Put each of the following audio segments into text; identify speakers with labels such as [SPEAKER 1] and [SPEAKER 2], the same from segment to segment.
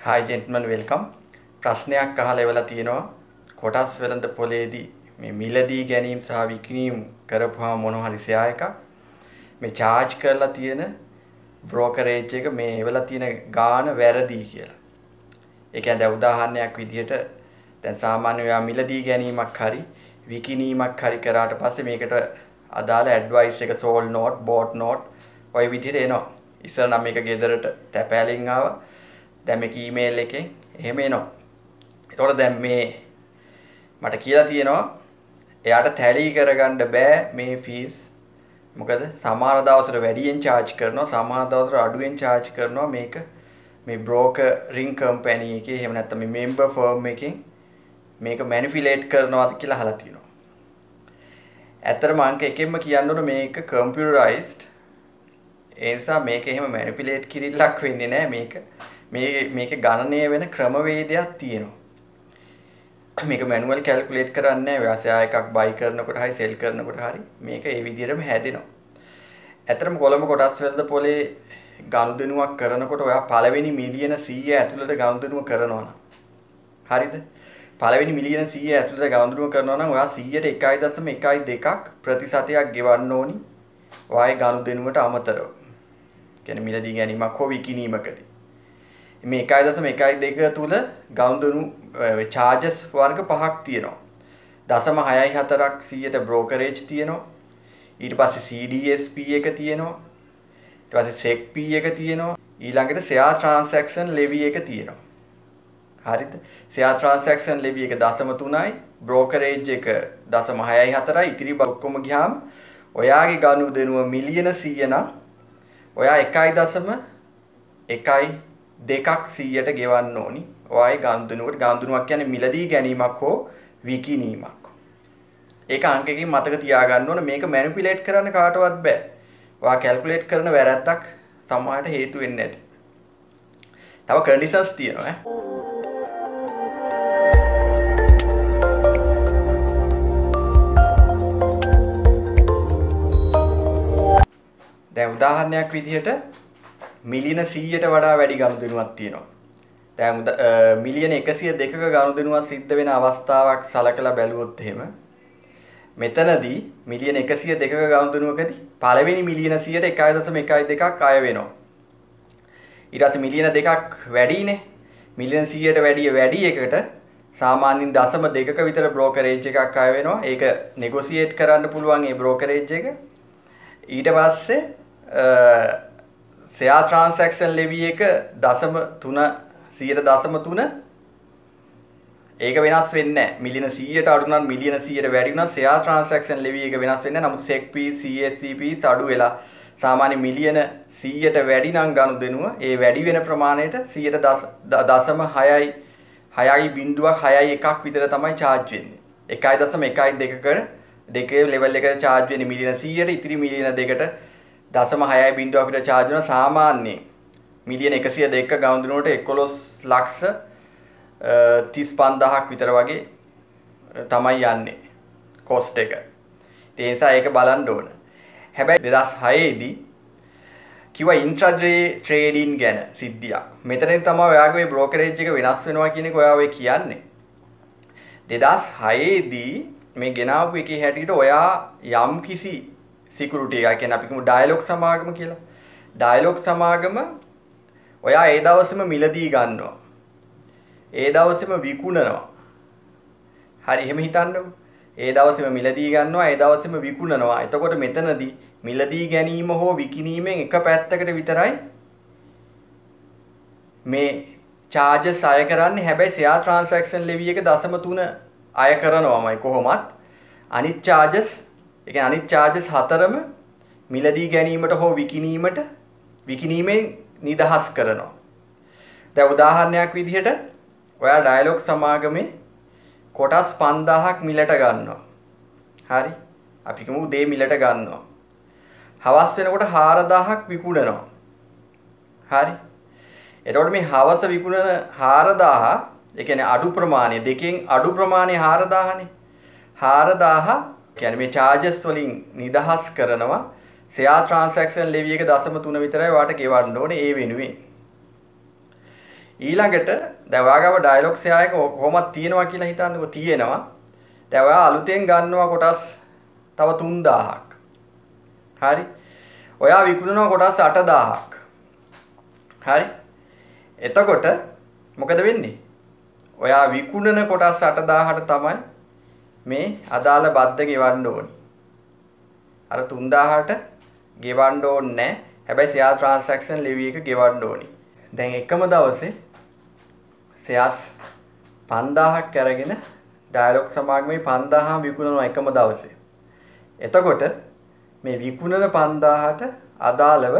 [SPEAKER 1] Hi gentlemen, welcome. ප්‍රශ්නයක් අහලා ඉවලා තියෙනවා. කොටස් වෙළඳ පොලේදී මේ මිලදී ගැනීම සහ විකිණීම කරපුවාම මොන හරි ෂෙයා එකක් මේ charge කරලා තියෙන brokerage එක මේ ඉවලා තියෙන ගාණ වැරදි කියලා. ඒ කියන්නේ දැන් උදාහරණයක් විදිහට දැන් සාමාන්‍ය ඔයා මිලදී ගැනීමක් හරි විකිණීමක් හරි කරාට පස්සේ මේකට අදාළ advice එක sold note, bought note ඔය විදිහට එනවා. ඉස්සර නම් මේක ගෙදරට තැපෑලෙන් ආවා. දැන් මේක ඊමේල් එකෙන් එහෙම එනවා. ඒතකොට දැන් මේ මට කියලා තියෙනවා එයාට tally කරගන්න බෑ මේ fees. මොකද සමහර දවසට වැඩියෙන් charge කරනවා, සමහර දවසට අඩුවෙන් charge කරනවා මේක මේ brokering company එකේ එහෙම නැත්නම් මේ member firm එකෙන් මේක manipulate කරනවාද කියලා අහලා තියෙනවා. ඇත්තටම අංක එකෙන්ම කියන්න ඕන මේක computerized. ඒ නිසා මේක එහෙම manipulate කිරිල්ලක් වෙන්නේ නැහැ මේක ගණනය වෙන ක්‍රමවේදයක් තියෙනවා. මේක manual calculate කරන්නේ නැහැ. ඔයා එකක් buy කරනකොට හරි sell කරනකොට හරි මේක ඒ විදිහටම හැදෙනවා. ඇත්තටම කොළඹ කොටස් වෙළඳ පොලේ ගනුදෙනුවක් කරනකොට ඔයා පළවෙනි මිලියන 100 ඇතුළත ගනුදෙනුව කරනවා නම් හරිද? පළවෙනි මිලියන 100 ඇතුළත ගනුදෙනුව කරනවා නම් ඔයා 100ට 1.12ක් ප්‍රතිශතයක් ගෙවන්න ඕනි. ඔයාගේ ගනුදෙනුවට අමතරව. කියන්නේ මිලදී ගැනීමක් හෝ විකිණීමකදී මේ 1.12 තුල ගනුදෙනු charges වර්ග පහක් තියෙනවා. 0.64ක් 100ට brokerage තියෙනවා. ඊට පස්සේ CDSP එක තියෙනවා. ඊට පස්සේ SECP එක තියෙනවා. ඊළඟට share transaction levy එක තියෙනවා. හරිද? share transaction levy එක 0.3යි, brokerage එක 0.64යි. ඉතිරි ඔක්කොම ගියාම ඔයාගේ ගනුදෙනුව මිලියන 100 නම් ඔයා 1.12ක් 100ට ගෙවන්න ඕනි. ඔයයි ගනුදෙනුවට ගනුදෙනුවක් කියන්නේ මිලදී ගැනීමක් හෝ විකිණීමක්. ඒක අංකකින් මතක තියාගන්න ඕන. මේක මැනිපියුලේට් කරන්න කාටවත් බෑ. ඔයා කැල්කියුලේට් කරන වැරද්දක් සමහරට හේතු වෙන්නේ නැති. තව කන්ඩිෂන්ස් තියෙනවා දැන් උදාහරණයක් විදිහට මිලියන 100ට වඩා වැඩි ගනුදෙනුවක් තියෙනවා. දැන් මිලියන 102ක ගනුදෙනුවක් සිද්ධ වෙන අවස්ථාවක් සලකලා බැලුවොත් එහෙම මෙතනදී මිලියන 102ක ගනුදෙනුවකදී පළවෙනි මිලියන 100ට 1.12ක් අය වෙනවා. ඊට පස්සේ මිලියන 2ක් වැඩිනේ. මිලියන 100ට වැඩි එකට සාමාන්‍යයෙන් 0.2ක විතර brokerage එකක් අය වෙනවා. ඒක negotiate කරන්න පුළුවන් ඒ brokerage එක. ඊට පස්සේ share transaction levy එක 0.3 ඒක වෙනස් වෙන්නේ නැහැ. මිලියන 100ට අඩු නම් මිලියන 100ට වැඩි නම් share transaction levy එක වෙනස් වෙන්නේ නැහැ. නමුත් SECP CSCP අඩු වෙලා සාමාන්‍ය මිලියන 100ට වැඩි නම් ගනුදෙනුව ඒ වැඩි වෙන ප්‍රමාණයට 0.6.1ක් විතර තමයි charge වෙන්නේ. 1.12කට දෙකේ level එකට charge වෙන්නේ මිලියන 100ට ඉතිරි මිලියන 2ට 0.6.0ක් විතර charge වෙනවා. සාමාන්‍යයෙන් මිලියන 102ක ගනුදෙනුවට 11 ලක්ෂ 35000ක් විතර වගේ තමයි යන්නේ cost එක. ඒ නිසා ඒක බලන්න ඕන. හැබැයි 2006 දී කිව්වා intraday trading ගැන සිද්ධියක්. මෙතනින් තමයි ඔයාගේ මේ brokerage එක වෙනස් වෙනවා කියන එක ඔයා ඔය කියන්නේ. 2006 දී මේ ගෙනාවු එකේ හැටියට ඔයා යම් කිසි security එකක් කියන්නේ අපි කියමු dialog සමාගම කියලා. dialog සමාගම ඔයා ඒ දවසේම මිලදී ගන්නවා. ඒ දවසේම විකුණනවා. හරි එහෙම හිතන්නකෝ. ඒ දවසේම මිලදී ගන්නවා, ඒ දවසේම විකුණනවා. එතකොට මෙතනදී මිලදී ගැනීම හෝ විකිණීමෙන් එක පැත්තකට විතරයි මේ charges අය කරන්නේ. හැබැයි share transaction levy එක 0.3 අය කරනවාමයි කොහොමත්. අනිත් charges ඒ කියන්නේ අනිත් charges හතරම මිලදී ගැනීමට හෝ විකිණීමෙන් නිදහස් කරනවා. දැන් උදාහරණයක් විදිහට ඔයා ඩයලොග් සමාගමේ කොටස් 5000ක් මිලට ගන්නවා. හරි. අපි කියමු දේ මිලට ගන්නවා. හවස් වෙනකොට 4000ක් විකුණනවා. හරි. එතකොට මේ හවස විකුණන 4000 ඒ කියන්නේ අඩු ප්‍රමාණය දෙකෙන් අඩු ප්‍රමාණය 4000නේ. 4000 කියන්නේ මේ charges වලින් නිදහස් කරනවා. share transaction levy එක 0.3 විතරයි ඔයාට ගෙවන්න ඕනේ ඒ වෙනුවෙන්. ඊළඟට දැන් ඔයාගාව ඩයලොග් සෙයා එක කොහොමද තියෙනවා කියලා හිතන්නකෝ. තියෙනවා. දැන් ඔයා අලුතෙන් ගන්නවා කොටස් තව 3000ක්. හරි. ඔයා විකුණනවා කොටස් 8000ක්. හරි. එතකොට මොකද වෙන්නේ? ඔයා විකුණන කොටස් 8000ට තමයි මේ අදාළ බද්ද ගෙවන්න ඕනි. අර 3000ට ගෙවන්න ඕනේ නැහැ. හැබැයි ෂෙයා ට්‍රාන්සැක්ෂන් ලෙවි එක ගෙවන්න ඕනි. දැන් එකම දවසේ ෂෙයාස් 5000ක් අරගෙන ඩයලොග් සමාගමේ 5000 විකුණනවා එකම දවසේ. එතකොට මේ විකුණන 5000ට අදාළව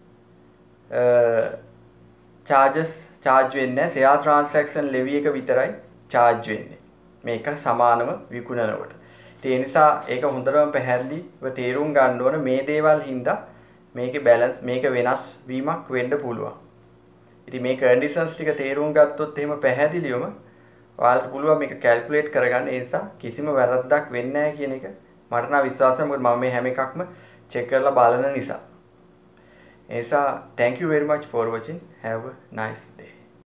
[SPEAKER 1] charge වෙන්නේ නැහැ. ෂෙයා ට්‍රාන්සැක්ෂන් ලෙවි එක විතරයි charge වෙන්නේ. මේක සමානව විකුණනකොට. ඒ නිසා ඒක හොඳටම පැහැදිලිව තේරුම් ගන්න ඕන. මේ දේවල් හින්දා මේකේ බැලන්ස් මේක වෙනස් වීමක් වෙන්න පුළුවන්. ඉතින් මේ කන්ඩිෂන්ස් ටික තේරුම් ගත්තොත් එහෙම පැහැදිලිවම ඔයාලට පුළුවන් මේක කැල්කියුලේට් කරගන්න. ඒ නිසා කිසිම වැරද්දක් වෙන්නේ නැහැ කියන එක මට නම් විශ්වාසයි. මොකද මම මේ හැම එකක්ම චෙක් කරලා බලන නිසා. ඒ නිසා thank you very much for watching. Have a nice day.